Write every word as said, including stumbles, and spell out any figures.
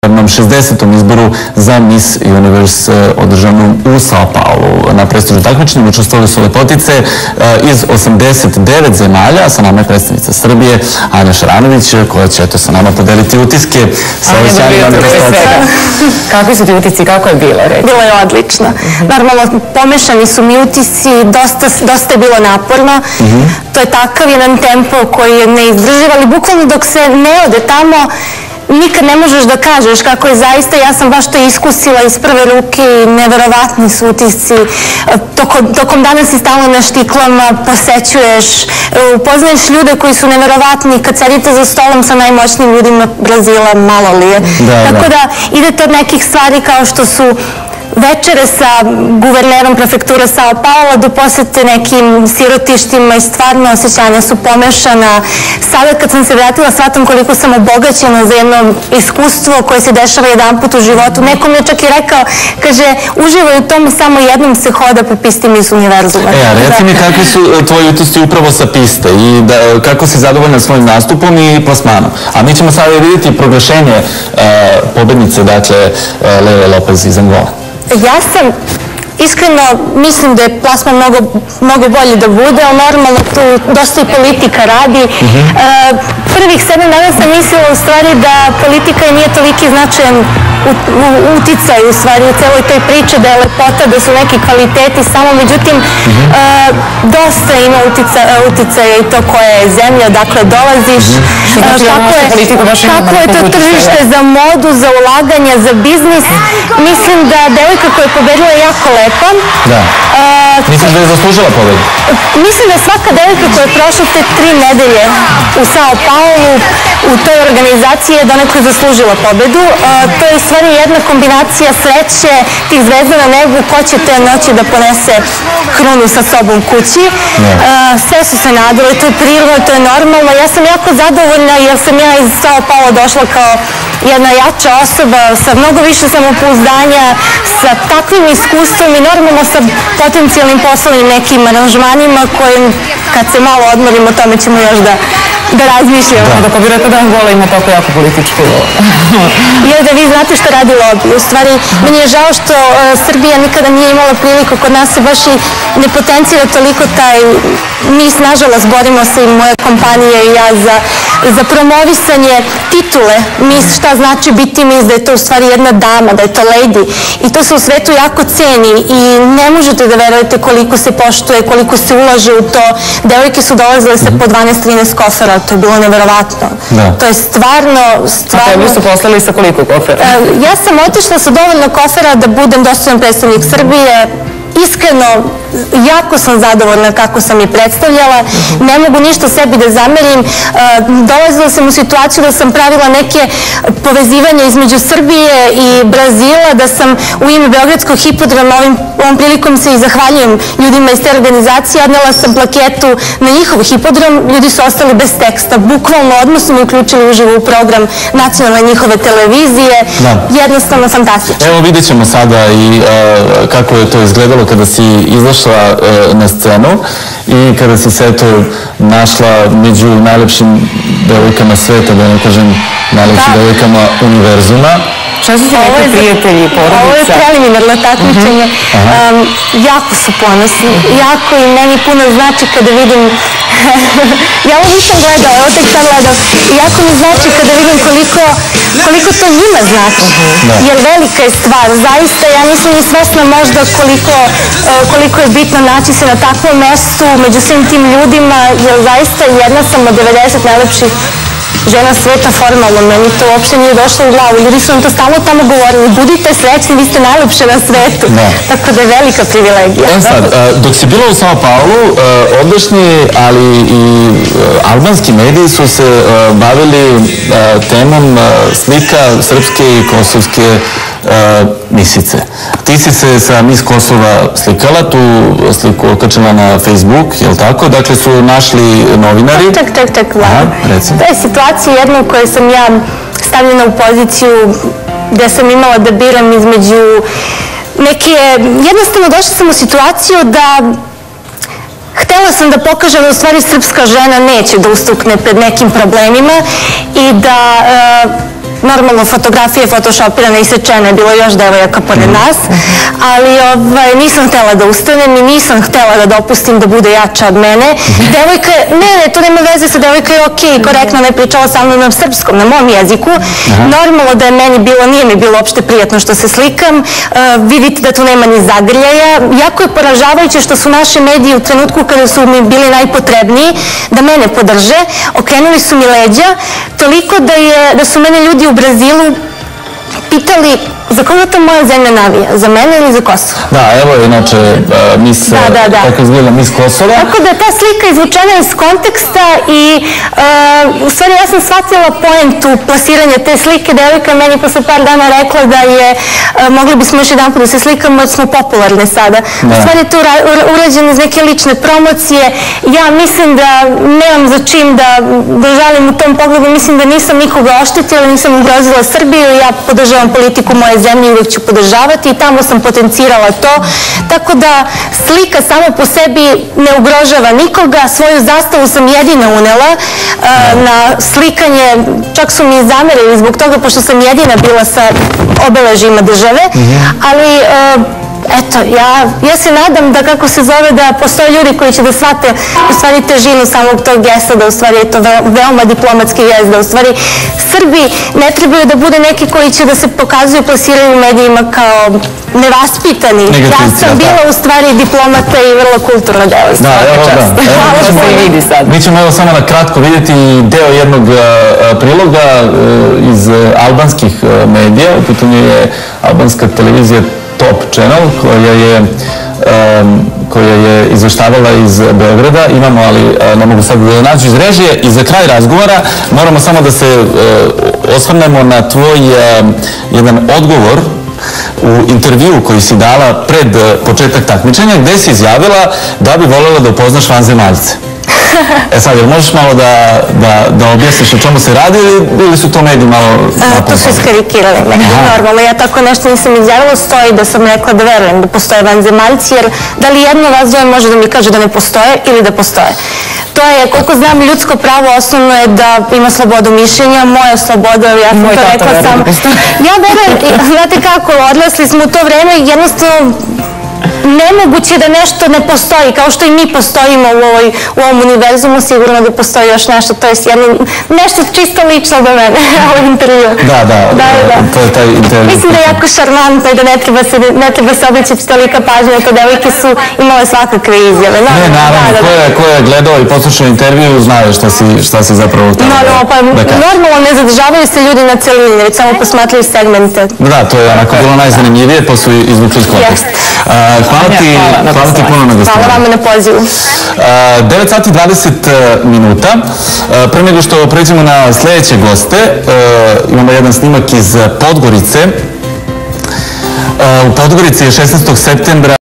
na šezdesetom izboru za Miss Universe održanom u Sao Paulu. Na prestižu takmičenju učestvovali su lepotice iz osamdeset devet zemalja, sa nama je predstavnica Srbije, Anja Šaranović, koja će eto sa nama podeliti utiske sa ove sjajne manifestacije. Kakvi su ti utisci, kako je bilo? Bilo je odlično. Normalno, pomešani su mi utisci, dosta je bilo naporno. To je takav jedan tempo koji je neizdrživ, ali bukvalno dok se ne ode tamo, nikad ne možeš da kažeš kako je zaista. Ja sam baš to iskusila iz prve ruke i neverovatni su utisci. Tokom dana si stalno na štiklama, posećuješ, upoznaješ ljude koji su neverovatni. Kad sedite za stolom sa najmoćnijim ljudima Brazila, malo li je. Tako da idete od nekih stvari kao što su večere sa guvernerom prefektura Sao Paula do posete nekim sirotištima i stvarno osjećanja su pomešana. Sada kad sam se vratila shvatam koliko sam obogaćena za jedno iskustvo koje se dešava jedan put u životu. Neko mi je čak i rekao, kaže, uživaj u tomu, samo jednom se hoda po pisti Miss Univerzuma. E, a reci mi kakvi su tvoji utisci upravo sa piste i kako si zadovoljna svojim nastupom i plasmanom. A mi ćemo sada vidjeti proglašenje pobednice, dakle, Lele Lopez iz Angola. Ja sam, iskreno, mislim da je plasman mnogo bolji da bude, ali normalno tu dosta i politika radi. Prvih sedam dana sam mislila u stvari da politika nije toliki značajan uticaj u stvari u celoj toj priči, da je lepota, da su neki kvaliteti samo, međutim dosta ima uticaja i to koja je zemlja, dakle dolaziš, kako je to tržište za modu, za ulaganja, za biznis. Mislim da devojka koja je pobedila je jako lepa. Da. Misliš da je zaslužila pobedu? Mislim da svaka devojka koja je prošla te tri nedelje u Sao Paulu, u toj organizaciji je donekle zaslužila pobedu. To je u stvari jedna kombinacija sreće, tih zvezda na nebu, ko će te noći da ponese krunu sa sobom kući. Sve su se nadale, to je prirodno, to je normalno. Ja sam jako zadovoljna jer sam ja iz Sao Paula došla kao jedna jača osoba sa mnogo više samopouzdanja, sa takvim iskustvom i normalno sa potencijalnim poslovnim nekim aranžmanima kojim kad se malo odmorimo o tome ćemo još da da razmišljamo. Tako bi rekao da Angola ima tako jako političku jer da vi znate što radi lobby. U stvari, meni je žao što Srbija nikada nije imala priliku, kod nas se baš i ne potencira toliko taj, mi nažalost borimo se i moja kompanija i ja za promovisanje titule Miss, šta znači biti Miss, da je to u stvari jedna dama, da je to lady i to se u svetu jako ceni i ne možete da verujete koliko se poštuje, koliko se ulaže u to. Devojke su dolazile sa po dvanaest trinaest kofera, to je bilo neverovatno. To je stvarno, stvarno... A tebi su poslali sa koliko kofera? Ja sam otišla sa dovoljno kofera da budem dostojan predstavnik Srbije. Iskreno, jako sam zadovoljna kako sam je predstavljala, ne mogu ništa sebi da zamerim. Dolazila sam u situaciju da sam pravila neke povezivanja između Srbije i Brazila, da sam u ime Beogradskog hipodroma, ovom prilikom se i zahvaljujem ljudima iz te organizacije, odnela sam plaketu na njihov hipodrom, ljudi su ostali bez teksta, bukvalno odmah su me uključili uživo u program nacionalne njihove televizije, jednostavno fantastično. Evo vidjet ćemo sada i kako je to izgledalo kada si izašla na scenu i kada si se eto našla među najlepšim devojkama sveta, da ne kažem najlepšim devojkama univerzuma. Šta su ti neki prijatelji, porodica? Ovo je preliminarno takmičenje. Jako su ponosni, jako i meni puno znači kada vidim, ja ovo nisam gledala, evo tek sad gledam, jako mi znači kada vidim koliko to njima znači, jer velika je stvar, zaista ja nisam ni svesna možda koliko je bitno naći se na takvom mestu među svim tim ljudima, jer zaista jedna sam od devedeset najlepših žena sveta formalno, meni to uopšte nije došlo u glavu, ljudi su nam to stalno tamo govorili, budite srećni, vi ste najlepše na svetu, tako da je velika privilegija. E sad, dok si bila u Sao Paulu, ovdašnji, ali i albanski mediji su se bavili temom slika srpske i kosovske misice. Ti si se sa Miss Kosova slikala, tu sliku okačila na Facebook, je li tako? Dakle, su našli novinari. Tak, tak, tak, to je situacija jedna u kojoj sam ja stavljena u poziciju gde sam imala da biram između neke, jednostavno došla sam u situaciju da htela sam da pokažem da u stvari srpska žena neće da ustukne pred nekim problemima i da normalno fotografije photoshopirane i sečene, bilo još devojaka pored nas, ali ovaj, nisam htela da ustanem i nisam htela da dopustim da bude jača od mene. Devojka je, ne, ne, to nema veze sa devojka je okej, korektno, ne pričala sa mnom na srpskom, na mom jeziku. Normalno da je meni bilo, nije mi bilo uopšte prijatno što se slikam. Vi vidite da tu nema ni zagrljaja. Jako je poražavajuće što su naši mediji u trenutku kada su mi bili najpotrebniji da mene podrže, okrenuli su mi leđa, toliko da, je, da su mene ljudi u Brazilu pitali za koga to moja zemlja navija, za mene ili za Kosovo? Da, evo je inače mis, kako izgleda mis Kosova. Tako da je ta slika izvučena iz konteksta i u stvari ja sam shvatila poentu plasiranja te slike. Devojka meni posle par dana rekla da je mogli bismo još jedan put da se slikamo jer smo popularne sada. U stvari je to urađeno iz neke lične promocije. Ja mislim da nemam za čim da žalim u tom pogledu. Mislim da nisam nikoga oštetila, nisam ugrozila Srbiju. Ja podržavam politiku moje zemlje, uvijek ću podržavati i tamo sam potencirala to. Tako da slika samo po sebi ne ugrožava nikoga. Svoju zastavu sam jedina unela na slikanje. Čak su mi zamerili zbog toga pošto sam jedina bila sa obeležima države. Ali eto, ja se nadam da, kako se zove, da postoje ljudi koji će da shvate u stvari težinu samog tog gesta, da u stvari je to veoma diplomatski gest, da u stvari Srbi ne trebaju da bude neki koji će da se pokazuju i plasiraju u medijima kao nevaspitani. Ja sam bila u stvari diplomata i vrlo kulturna devojstva. Da, evo da. Mi ćemo evo samo na kratko vidjeti deo jednog priloga iz albanskih medija. U pitanju je albanska televizija Top Channel koja je izveštavala iz Beograda. Imamo, ali ne mogu sad da nađu iz režije. I za kraj razgovora moramo samo da se osvrnemo na tvoj jedan odgovor u intervju koji si dala pred početak takmičenja, gde si izjavila da bi voljela da upoznaš vanzemaljce. E sad, jer možeš malo da objasniš o čemu se radi ili su to mediji malo napumpali? To su iskarikirali. Normalno, ja tako nešto nisam izjavila, stoji da sam rekla da verujem da postoje vanzemaljci, jer da li jedno vas dvoje može da mi kaže da ne postoje ili da postoje. To je, koliko znam, ljudsko pravo osnovno je da ima slobodu mišljenja, moja sloboda, ja sam to rekla sam. Ja verujem, znate kako, odlasli smo u to vreme, jednostavno nemoguće da nešto ne postoji, kao što i mi postojimo u ovom univerzumu, sigurno da postoji još nešto, to je nešto čisto lično do mene, ovaj intervju. Da, da, to je taj intervju. Mislim da je jako šarmantno i da ne treba se obraćati tolika pažnja, to devojke su imale svakakve izjave. Ne, naravno, ko je gledao i poslušao intervju, znaje šta si zapravo htjela da kažeš. Normalno ne zadržavaju se ljudi na celini, već samo posmatraju segmente. Da, to je onako bilo najzanimljivije, pa su izvukli iz konteksta. Hvala ti puno na gostovanju. Hvala vama na pozivu. devet sati i dvadeset minuta. Pre nego što pređemo na sledeće goste, imamo jedan snimak iz Podgorice. U Podgorici je šesnaestog septembra